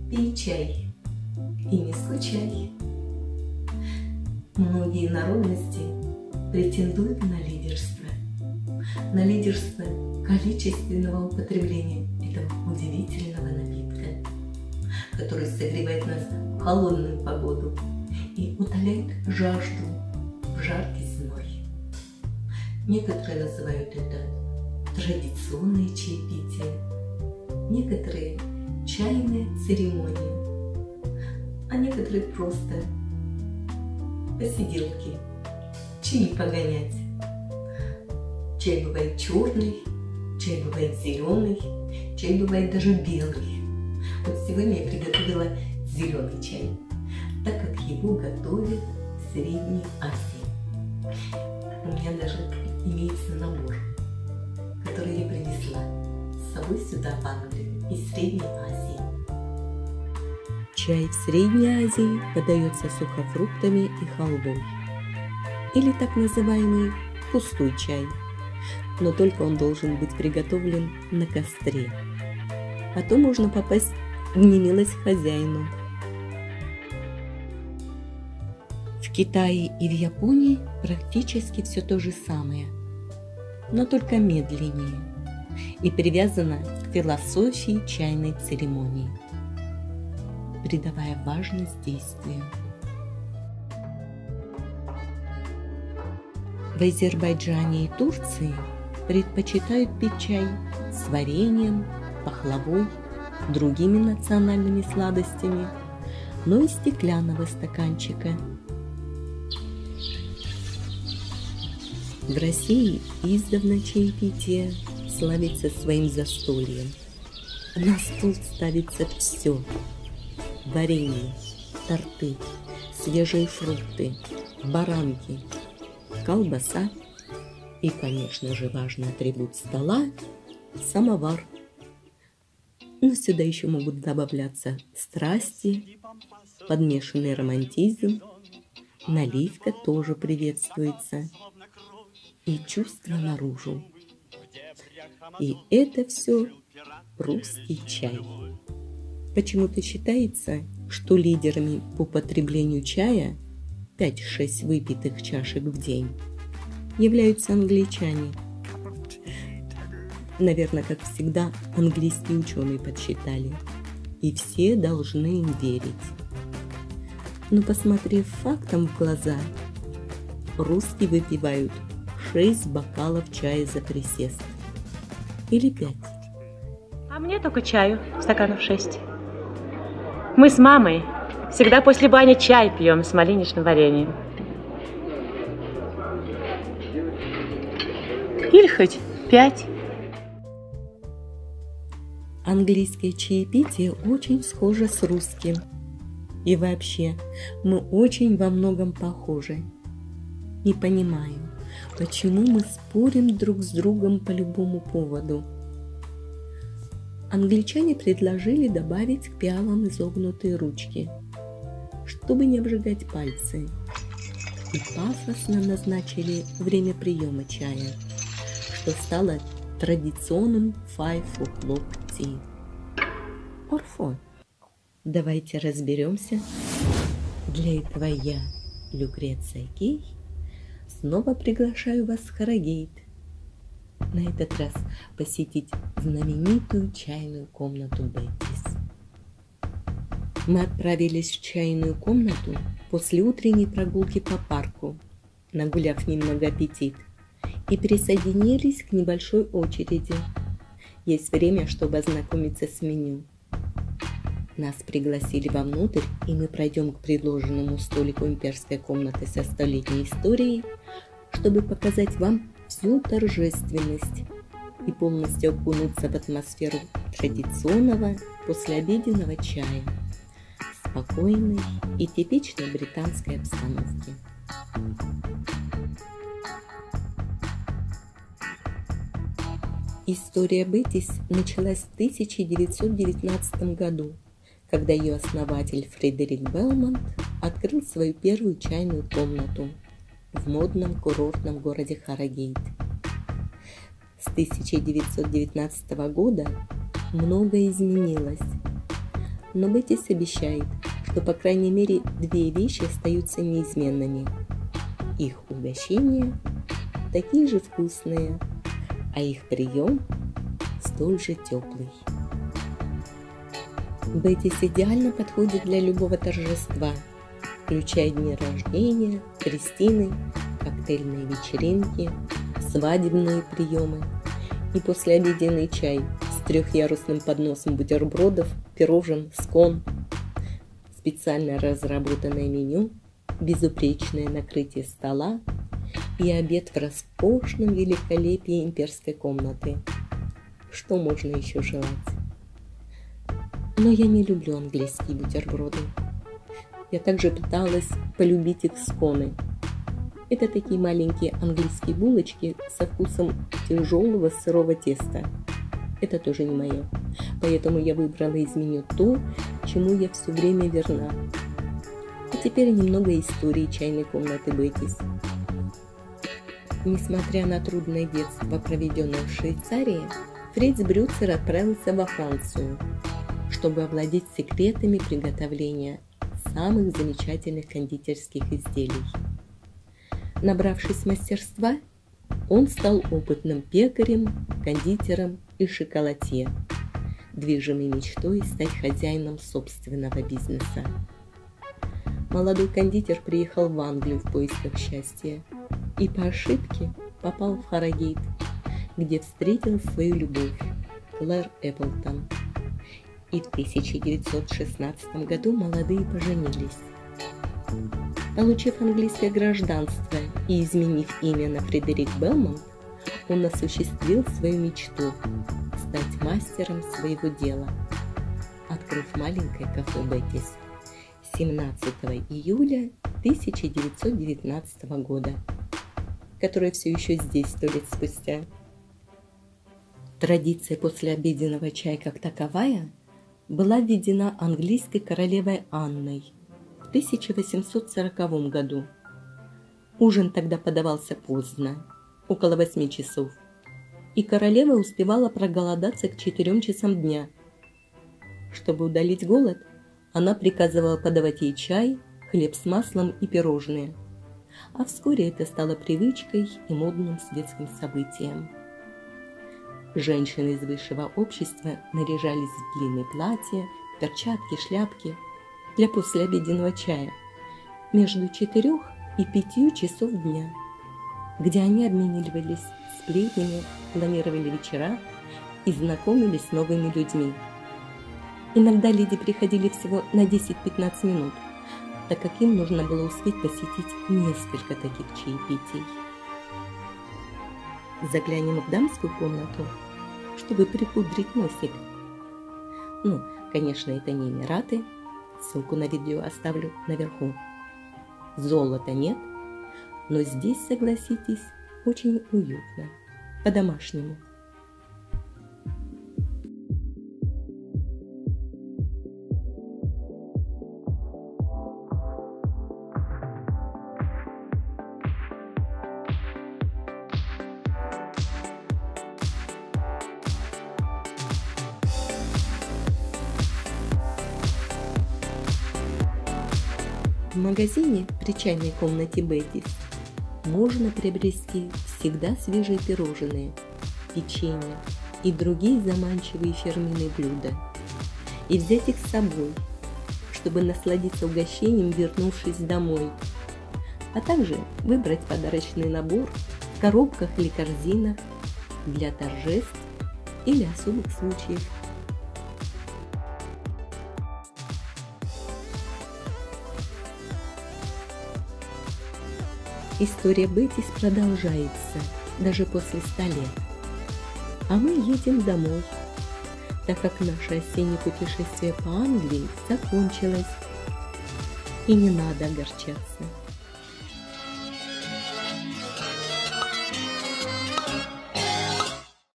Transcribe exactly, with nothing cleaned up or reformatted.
Пей чай и не скучай. Многие народности претендуют на лидерство. На лидерство количественного употребления этого удивительного напитка, который согревает нас в холодную погоду и утоляет жажду в жаркий зной. Некоторые называют это традиционное чаепитие, некоторые – чайные церемонии, а некоторые просто посиделки, чаи погонять. Чай бывает черный, чай бывает зеленый, чай бывает даже белый. Вот сегодня я приготовила зеленый чай, так как его готовят в Средней Азии. У меня даже имеется набор, который я принесла с собой сюда, в Англию, из Средней Азии. Чай в Средней Азии подается сухофруктами и халвой, или так называемый пустой чай, но только он должен быть приготовлен на костре, а то можно попасть в немилость хозяину. В Китае и в Японии практически все то же самое, но только медленнее и привязано к философии чайной церемонии, придавая важность действию. В Азербайджане и Турции предпочитают пить чай с вареньем, пахлавой, другими национальными сладостями, но из стеклянного стаканчика. В России издавна чаепитие славится своим застольем. На стол ставится все: варенье, торты, свежие фрукты, баранки, колбаса и, конечно же, важный атрибут стола – самовар. Но сюда еще могут добавляться страсти, подмешанный романтизм, наливка тоже приветствуется и чувства наружу. И это все русский чай. Почему-то считается, что лидерами по потреблению чая пять-шесть выпитых чашек в день являются англичане. Наверное, как всегда, английские ученые подсчитали, и все должны им верить. Но посмотрев фактам в глаза, русские выпивают шесть бокалов чая за присест. Или пять. А мне только чаю, стаканов шесть. Мы с мамой всегда после бани чай пьем с малиничным вареньем. Или хоть пять. Английское чаепитие очень схоже с русским. И вообще, мы очень во многом похожи. Не понимаю, почему мы спорим друг с другом по любому поводу. Англичане предложили добавить к пиалам изогнутые ручки, чтобы не обжигать пальцы, и пафосно назначили время приема чая, что стало традиционным five o'clock tea. Or four. Давайте разберемся. Для этого я, Люкреция Кей, снова приглашаю вас в Харрогейт. На этот раз посетить знаменитую чайную комнату Беттис. Мы отправились в чайную комнату после утренней прогулки по парку, нагуляв немного аппетит, и присоединились к небольшой очереди. Есть время, чтобы ознакомиться с меню. Нас пригласили вовнутрь, и мы пройдем к предложенному столику имперской комнаты со столетней историей, чтобы показать вам всю торжественность и полностью окунуться в атмосферу традиционного послеобеденного чая, спокойной и типичной британской обстановки. История Беттис началась в тысяча девятьсот девятнадцатом году, когда ее основатель Фредерик Белмонт открыл свою первую чайную комнату в модном курортном городе Харрогейт. С тысяча девятьсот девятнадцатого года многое изменилось, Но Беттис обещает, что по крайней мере две вещи остаются неизменными. Их угощения такие же вкусные, а их прием столь же теплый. Беттис идеально подходит для любого торжества, включая дни рождения, крестины, коктейльные вечеринки, свадебные приемы и послеобеденный чай с трехъярусным подносом бутербродов, пирожен, скон, специально разработанное меню, безупречное накрытие стола и обед в роскошном великолепии имперской комнаты. Что можно еще желать? Но я не люблю английские бутерброды. Я также пыталась полюбить их сконы. Это такие маленькие английские булочки со вкусом тяжелого сырого теста. Это тоже не мое. Поэтому я выбрала из меню то, чему я все время верна. А теперь немного истории чайной комнаты Беттис. Несмотря на трудное детство, проведенное в Швейцарии, Фриц Брюцер отправился во Францию, чтобы овладеть секретами приготовления самых замечательных кондитерских изделий. Набравшись мастерства, он стал опытным пекарем, кондитером и шоколадье, движимый мечтой стать хозяином собственного бизнеса. Молодой кондитер приехал в Англию в поисках счастья и по ошибке попал в Харрогейт, где встретил свою любовь, Клэр Эпплтон. И в тысяча девятьсот шестнадцатом году молодые поженились. Получив английское гражданство и изменив имя на Фредерик Белмонт, он осуществил свою мечту – стать мастером своего дела, открыв маленькое кафе Беттис семнадцатого июля тысяча девятьсот девятнадцатого года, которое все еще здесь сто лет спустя. Традиция послеобеденного чая как таковая была введена английской королевой Анной в тысяча восемьсот сороковом году. Ужин тогда подавался поздно, около восьми часов, и королева успевала проголодаться к четырем часам дня. Чтобы удалить голод, она приказывала подавать ей чай, хлеб с маслом и пирожные, а вскоре это стало привычкой и модным светским событием. Женщины из высшего общества наряжались в длинные платья, перчатки, шляпки для послеобеденного чая между четырех и пятью часов дня, где они обменивались сплетнями, планировали вечера и знакомились с новыми людьми. Иногда леди приходили всего на десять-пятнадцать минут, так как им нужно было успеть посетить несколько таких чаепитий. Заглянем в дамскую комнату, чтобы припудрить носик. Ну, конечно, это не Эмираты. Ссылку на видео оставлю наверху. Золота нет, но здесь, согласитесь, очень уютно, по-домашнему. В магазине при чайной комнате Беттис можно приобрести всегда свежие пирожные, печенье и другие заманчивые фирменные блюда и взять их с собой, чтобы насладиться угощением, вернувшись домой, а также выбрать подарочный набор в коробках или корзинах для торжеств или особых случаев. История Беттис продолжается даже после ста лет. А мы едем домой, так как наше осеннее путешествие по Англии закончилось. И не надо огорчаться.